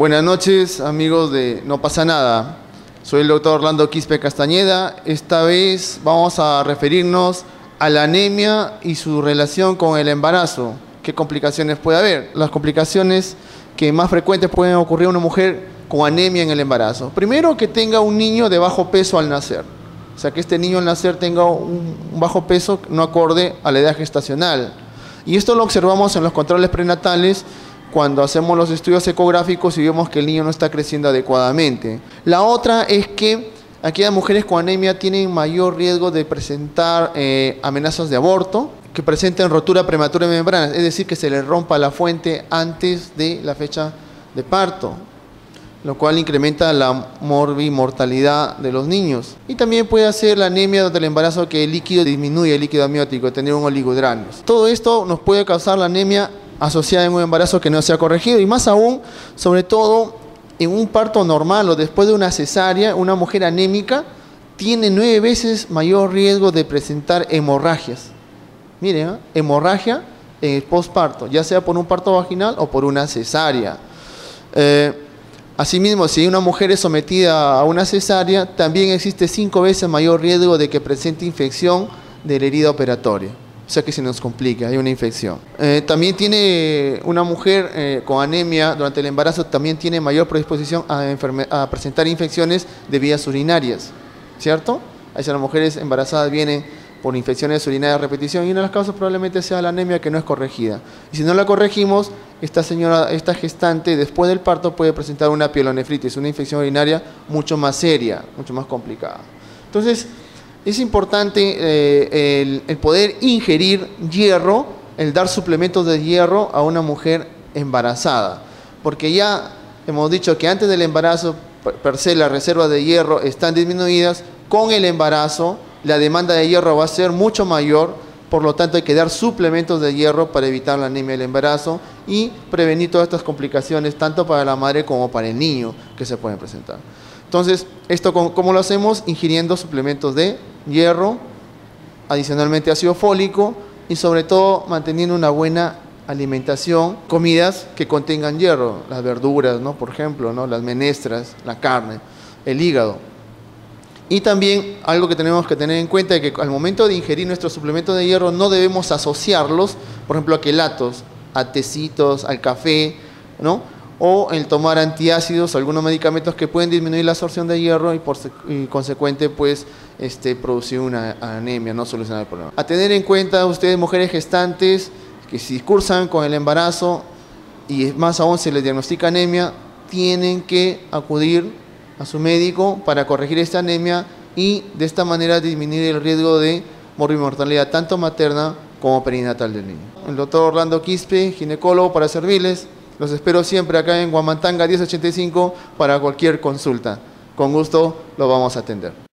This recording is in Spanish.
Buenas noches, amigos de No Pasa Nada. Soy el doctor Orlando Quispe Castañeda. Esta vez vamos a referirnos a la anemia y su relación con el embarazo. ¿Qué complicaciones puede haber? Las complicaciones que más frecuentes pueden ocurrir a una mujer con anemia en el embarazo. Primero, que tenga un niño de bajo peso al nacer. O sea, que este niño al nacer tenga un bajo peso no acorde a la edad gestacional. Y esto lo observamos en los controles prenatales cuando hacemos los estudios ecográficos y vemos que el niño no está creciendo adecuadamente. La otra es que aquellas mujeres con anemia tienen mayor riesgo de presentar amenazas de aborto, que presenten rotura prematura de membranas, es decir, que se les rompa la fuente antes de la fecha de parto, lo cual incrementa la morbimortalidad de los niños. Y también puede hacer la anemia durante el embarazo, que el líquido disminuye, el líquido amniótico, tener un oligohidratos. Todo esto nos puede causar la anemia asociada en un embarazo que no se ha corregido, y más aún, sobre todo en un parto normal o después de una cesárea, una mujer anémica tiene 9 veces mayor riesgo de presentar hemorragias. Miren, hemorragia en el postparto, ya sea por un parto vaginal o por una cesárea. Asimismo, si una mujer es sometida a una cesárea, también existe 5 veces mayor riesgo de que presente infección de la herida operatoria. O sea que se nos complica, hay una infección. También tiene una mujer con anemia durante el embarazo, también tiene mayor predisposición a presentar infecciones de vías urinarias, ¿cierto? Las mujeres embarazadas vienen por infecciones urinarias a repetición, y una de las causas probablemente sea la anemia que no es corregida. Y si no la corregimos, esta gestante después del parto puede presentar una pielonefritis, una infección urinaria mucho más seria, mucho más complicada. Entonces, es importante el poder ingerir hierro, el dar suplementos de hierro a una mujer embarazada, porque ya hemos dicho que antes del embarazo, per se, las reservas de hierro están disminuidas. Con el embarazo, la demanda de hierro va a ser mucho mayor, por lo tanto hay que dar suplementos de hierro para evitar la anemia del embarazo y prevenir todas estas complicaciones, tanto para la madre como para el niño que se pueden presentar. Entonces, ¿esto cómo lo hacemos? Ingiriendo suplementos de hierro, adicionalmente ácido fólico, y sobre todo manteniendo una buena alimentación, comidas que contengan hierro, las verduras, ¿no? Por ejemplo, ¿no? Las menestras, la carne, el hígado. Y también algo que tenemos que tener en cuenta es que al momento de ingerir nuestros suplementos de hierro no debemos asociarlos, por ejemplo, a quelatos, a tecitos, al café, ¿no? O el tomar antiácidos, algunos medicamentos que pueden disminuir la absorción de hierro y consecuente pues producir una anemia, no solucionar el problema. A tener en cuenta ustedes, mujeres gestantes, que si cursan con el embarazo y más aún se les diagnostica anemia, tienen que acudir a su médico para corregir esta anemia y de esta manera disminuir el riesgo de morbimortalidad tanto materna como perinatal del niño. El doctor Orlando Quispe, ginecólogo, para servirles. Los espero siempre acá en Huamantanga 1085 para cualquier consulta. Con gusto lo vamos a atender.